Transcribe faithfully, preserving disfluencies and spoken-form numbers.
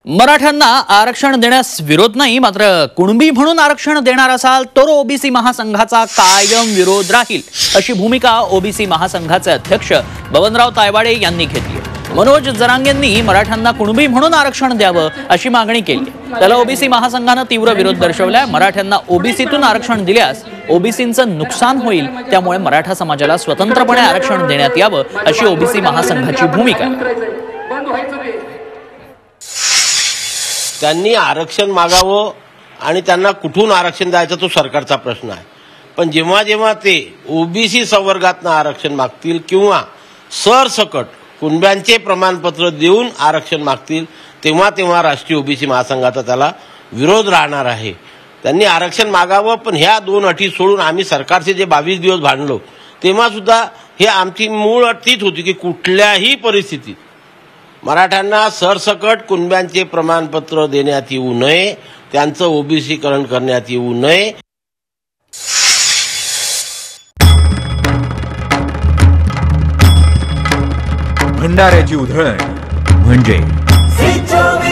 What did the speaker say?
मराठ्यांना आरक्षण देण्यास विरोध नाही, मात्र कुणबी म्हणून आरक्षण देणार असाल तर ओबीसी महासंघाचा कायम विरोध राहील, अशी भूमिका ओबीसी महासंघाचे अध्यक्ष बबनराव तायवाडे यांनी घेतली। मनोज जरांगेंनी मराठ्यांना कुणबी म्हणून आरक्षण द्यावं अशी मागणी केली। त्याला ओबीसी महासंघाने तीव्र विरोध दर्शवलाय। मराठ्यांना ओबीसीतून आरक्षण दिल्यास ओबीसींचं नुकसान होईल, त्यामुळे मराठा समाजाला स्वतंत्रपणे आरक्षण देण्यात यावं अशी ओबीसी महासंघाची भूमिका आहे। त्यांनी आरक्षण मागावं आणि त्यांना कुठून आरक्षण द्यायचं तो सरकारचा प्रश्न आहे। पण जेव्हा जेव्हा ते ओबीसी संवर्गातनं आरक्षण मागतील किंवा सरसकट कुणब्यांचे प्रमाणपत्र देऊन आरक्षण मागतील, तेव्हा तेव्हा राष्ट्रीय ओबीसी महासंघाचा त्याला विरोध राहणार आहे। त्यांनी आरक्षण मागावं, पण ह्या दोन अटी सोडून आम्ही सरकारचे जे बावीस दिवस भांडलो तेव्हा सुद्धा हे आमची मूळ अट तीच होती की कुठल्याही परिस्थितीत मराठ्यांना सरसकट कुणब्यांचे प्रमाणपत्र देण्यात येऊ नये, त्यांचं ओबीसीकरण करण्यात येऊ नये। भंडाऱ्याची उधळण म्हणजे